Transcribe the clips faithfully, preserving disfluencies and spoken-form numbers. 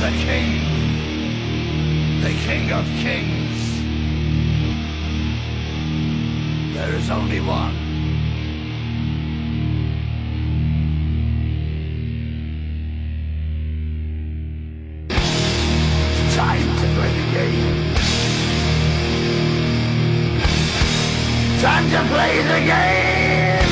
the king, the king of kings. There is only one. It's time to play the game. Time to play the game!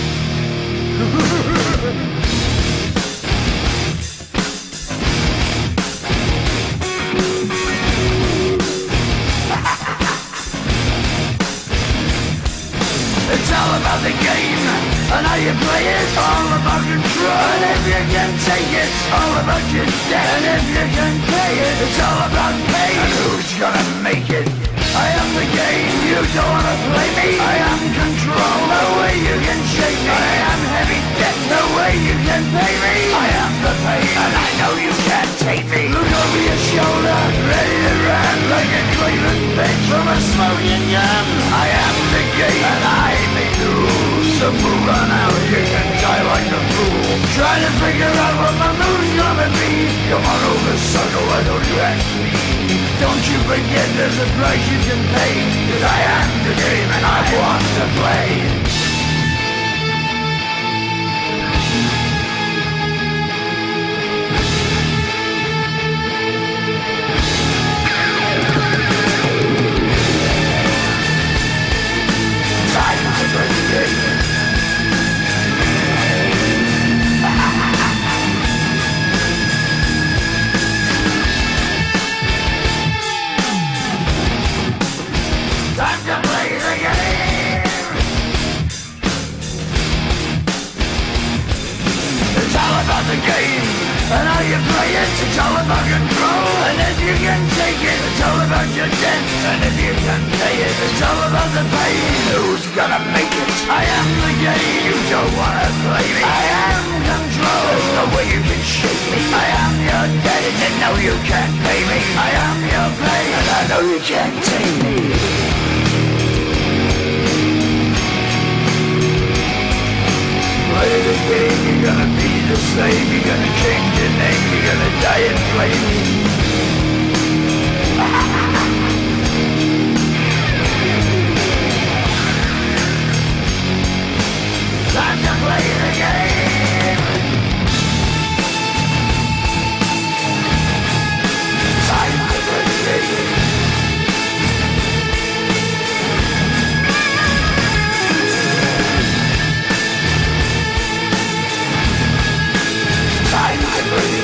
It's all about the game, and how you play it. All about control, and if you can take it. All about your debt, and if you can pay it. It's all about pain, and who's gonna make it? I am the game, you don't wanna play me. I am control, no way you can shake me. I am heavy debt, no way you can pay me. I am the pain, and I know you can't take me. Look over your shoulder, ready to run like a Cleveland bitch from a smoking gun. I am the game, and I may lose. So move on out, you can die like a fool. Trying to figure out what my move's gonna be. Come on over, sucker, why don't you ask me? Don't you forget there's a price you can pay. Cause I am the game and I want to play. The game, and how you play it. It's all about control, and if you can take it. It's all about your debt, and if you can pay it. It's all about the pain, who's gonna make it? I am the game, you don't wanna play me. I am control, there's no way you can shake me. I am your debt, and no you can't pay me. I am your pain, and I know you can't take me. Play the game, you're gonna be the slave, you're gonna change your name, you're gonna die in flames. Time to play the game. Time to play the game. Time to play the game.